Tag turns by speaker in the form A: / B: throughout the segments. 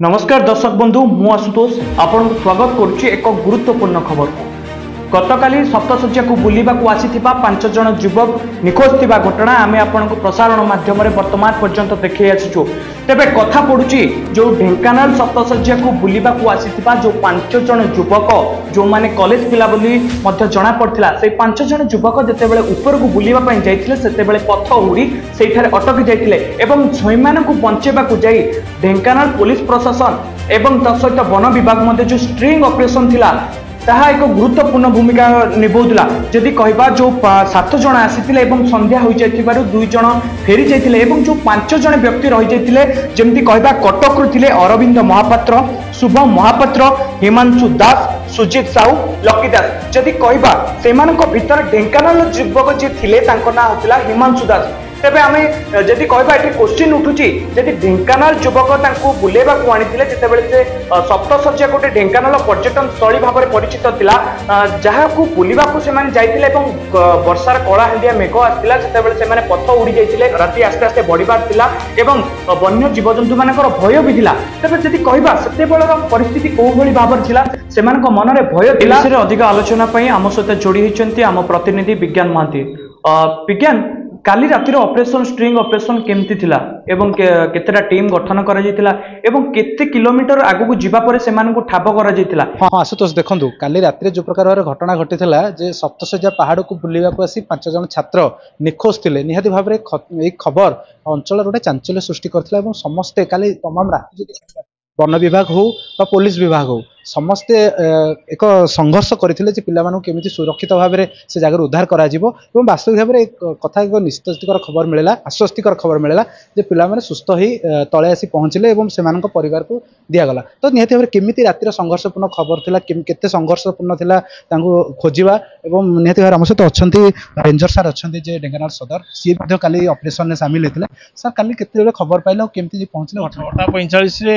A: नमस्कार दर्शक बंधु मु आशुतोष आपन स्वागत करुच्ची एक गुरुत्वपूर्ण खबर को गतकाली सप्तशଯ୍ୟା को बुलिबा को आसीथिबा 5 जन युवक निखोज थिबा घटना आमे आपनको प्रसारण माध्यम रे वर्तमान पर्यंत देखि आछिछु। तेबे कथा पडुची जो ढेंकानाल सप्तशଯ୍ୟା को बुलिबा को आसीथिबा जो 5 जन युवक जो माने कॉलेज पिला बोली मध्य जणा पड़थिला से 5 जन युवक जते बेले ऊपर को बुलिबा पई जाइथिले सेते बेले पथ उड़ी सेठारे अटकी जाइथिले एवं झयमान को बंचेबा को जाई ढेंकानाल पुलिस प्रशासन एवं तत् सहित वन विभाग मध्य जो स्ट्रिंग ऑपरेशन थिला ताहा एक गुरुत्वपूर्ण भूमिका निभाउला। जदि कहबा जो 7 जन आसीथिले एवं संध्या होई जाइथिबारु 2 जन फेरी जाइथिले एवं जो 5 जन व्यक्ति रहि जाइथिले जेमति कहबा कटक रु थिले अरविंद महापात्र, शुभम महापात्र, हिमांशु दास, सुजित साहू, लकी दास। जदि कहबा सेमानक भितर ढेंकानाल युवक जे थिले तांको ना होतिला हिमांशु दास। तेबे आमे जदि कहबा एठी क्वेश्चन उठुची जदि ढेंकानाल युवक तांको बुलेबा को आनिथिले जेते बेले से सप्तशଯ୍ୟା गोटे ढेंकानाल पर्यटन स्थली भाबरे परिचित थिला जहा को बुलिबा को सेमाने जाइथिले एवं वर्षार कला हंडिया मेघ आथिला जेते बेले सेमाने पथ उड़ी जाइथिले राति आस्ते आस्ते बढिबार थिला एवं वन्य जीवजंतु मानकर भय भी थिला। तेबे जदि कहबा सेते बेलर परिस्थिति को भली भाबर थिला सेमानक मनरे भय थिला। से अधिक आलोचना पई आम सहित जोड़ी होइचंती आम प्रतिनिधि विज्ञान महांती। विज्ञान काली रातिर ऑपरेशन स्ट्रिंग ऑपरेशन केमती थिला एवं केतेटा टीम गठन करा जायतिला एवं केते किलोमीटर आगु को जिबा परे सेमान को ठाब करा जायतिला।
B: हां आशुतोष देखंतु काली रातिर जो प्रकार घटना घटिथिला जे सप्तशଯ୍ୟା पहाड़ को बुलिबा को आसी 5 जन छात्र निखोज थिले निहाती भाबरे एक खबर अंचल गोटे चांचल्य सृष्टि करथिला एवं समस्ते काली तमाम राति वन विभाग हो बा पुलिस विभाग हो समस्ते एक संघर्ष करथिले जे पिला मानु केमिति सुरक्षित भाव में से जगह उद्धार करा जिवो एवं वास्तविक भाव में कथा एक निश्चितकर खबर मिलला आश्वस्तिकर खबर मिलला जे पिला माने सुस्थ ही तळे आसी पहुँचले एवं सेमानक परिवार को दिया गला। तो निहाती भाव केमिति रातिर संघर्षपूर्ण खबर थिला केते संघर्षपूर्ण थिला तांको खोजिबा एवं निहाती भाव हम सहित अछंती रेंजर सर अछंती जे ढेंकानाल सदर सी मध्ये काली ऑपरेशन में शामिल हेतिले। सर काली केते खबर पाइला केमिति पहुँचले
C: 8:45 रे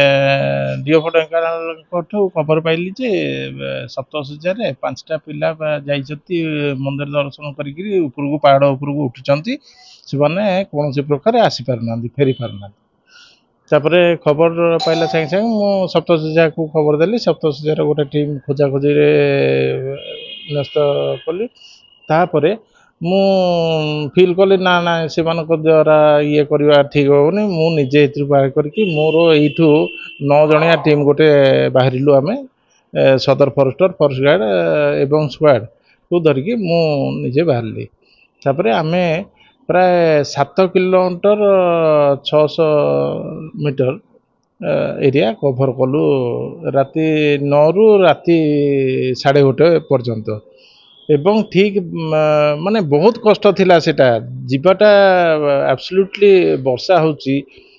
C: डीओ ढेंकानाल खबर पाइली जे सप्तशଯ୍ୟା रे 5टा पिला जाइछती मंदिर दर्शन करिकरी ऊपर को पहाड़ ऊपर को उठुचंती सेमाने कोनोसी प्रकार आसी पारना फेरी पारना। तापरे खबर पाइला संगे संगे मो सप्तशଯ୍ୟା को खबर देली सप्तशଯ୍ୟା रे गोटे टीम खोजा खोजी रे नष्ट कली। तापरे मु फील कली ना ना सेमानक द्वारा ये करवा ठीक होनी मु निजे एथि बाहर करके मोर एठू 9 जणिया टीम गोटे बाहरिलु आमे सदर फॉरेस्टर फॉरेस्ट गार्ड एवं स्क्वाड को धरिकी मु निजे बाहरली। तापरे आमे प्राय 7 किलोमीटर 600 मीटर एरिया कभर कलु राति 9 रु राति 1:30 पर्यंत एवं ठीक माने बहुत कष्ट थिला सेटा जीवाटा एब्सोल्युटली वर्षा होची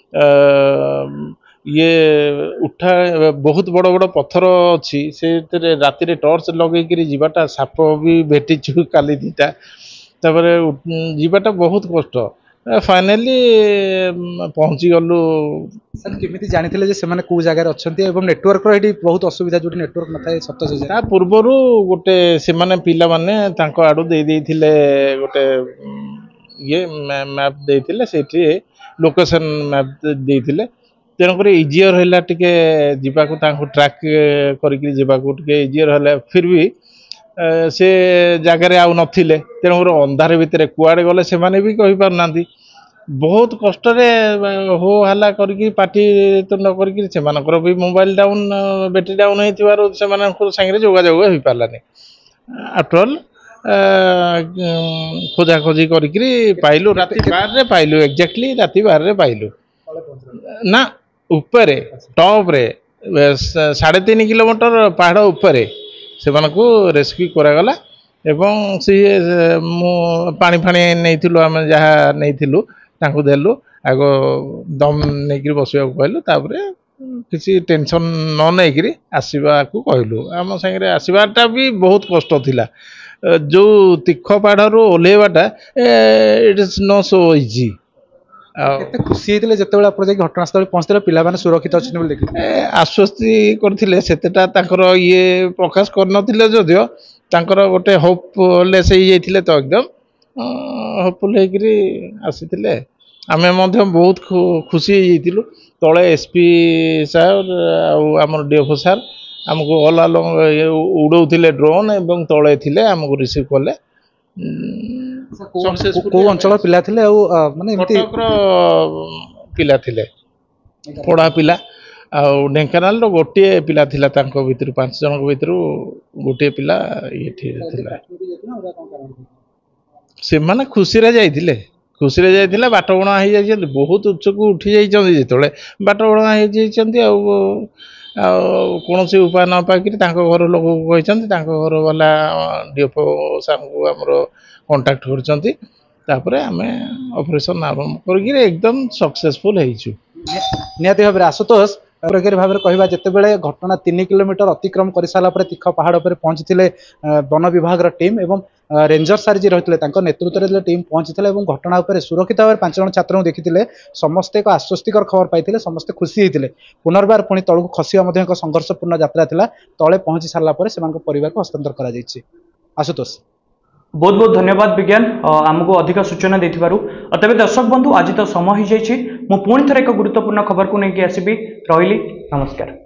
C: ये उठा बहुत बड़ बड़ पत्थर अच्छी से राति रे टॉर्च लगे कि जीवाटा साप भी भेटी काली दीटा तापरे जीवाटा बहुत कष्ट फाइनली पहुँची गलु।
B: सर केमिति जानिथिले जे सेमाने को जगह रे अछंती एवं नेटवर्क रो एडी बहुत असुविधा जोटी नेटवर्क नथाय सप्तशଯ୍ୟା
C: ता पूर्वरु गोटे सेमाने पिला माने तांको आडू दे देथिले गोटे ये मैप देथिले सेठी लोकेशन मैप देथिले तेणुक इजियर है टिके जीवाकू तांको ट्रैक करिकरी जीवाकू टिके इजियर है फिर भी से जगार आउ नथिले तेणुक अंधार भितर कुआड़े गले से माने भी कहि पार नांती बहुत कष्ट हो हल्ला करके पार्टी तुंड करके सेमानकर भी मोबाइल डाउन बैटेरी डाउन होइथिबार सेमानकर संगे जोगाजोग हो पारलानी। आफ्टर ऑल खोजा खोजी करके पाइलु राति 12 रे पाइलु एक्जेक्टली राति 12 रे पाइलु ना ऊपर टॉप रे 3.5 किलोमीटर पहाड़ ऊपर से रेस्क्यू करागला एवं सी मु पानी फाणी नहीं आम जहाँ नहीं तांको देलु आगो दम नहीं बसवा कहलु तापर किसी टेंशन न नहीं आसवा को कहलु आम सागर आसवाटा भी बहुत कष्ट थिला जो तीख पहाड़ ओह्लैवाटा it is not so easy.
B: केते खुशी हेतिले जेतेबेले आपण जे घटनास्थल पहुंचले पिला माने सुरक्षित अछि बोल देखि
C: आश्वस्ति करथिले सेतेटा तांकर ये प्रकाश करनथिले जदियो तांकर गोटे होपलेस हे जाइथिले तो एकदम होपफुल हेकरी आसीथिले आमे मध्य बहुत खुशी हे जाइथिलु तले एसपी सार आमर डीएफओ सार आमको ऑल अलोंग उड़ौथिले ड्रोन एवं तले थिले आमको रिसीव कले
B: को अंचल पिला थिले माने एमती
C: कटकर पिला थिले पढ़ा पिला ढेंकानाल गोटे पिला थिला तांको भितर 5 जन भितर गोटे पिला ये थिला से माने खुशी रे जाइथिले खुशी रे जाइथिले बाटबणा हो जाइछन्ति बहुत उच्च को उठी जाइछन्ति जेतले बाटबणा हो जाइछन्ति कौन से उपाय न पाकि घर लोक कहते घर वाला डीएफओ सार को आमर कंटाक्ट कर आम ऑपरेशन आरंभ कर एकदम सक्सेसफुल होइछु।
B: निहाती भाव आशुतोष भाव कहवा जितेबाला घटना 3 किलोमीटर अतिक्रम कर सारापर तीख पहाड़ पर पहुंची वन विभाग टीम एवं रेंजर सार जी रही नेतृत्व में टीम पहुंची घटना उपर सुरक्षित भाव 5 जन छात्र देखी समस्ते एक आश्वस्तिकर खबर पाई समस्ते खुशी होते पुनर्बार पुणी तलू खसिया एक संघर्षपूर्ण यात्रा था तले पहुंची सारापर से परिवार को हस्तांतर कर आशुतोष
A: बहुत बहुत धन्यवाद विज्ञान आमको अधिक सूचना देथिबारु। तेज दर्शक बंधु आज तो समय हो जाइए, मु पुणी थे एक गुरुत्वपूर्ण खबर को लेकिन आसबि। रही नमस्कार।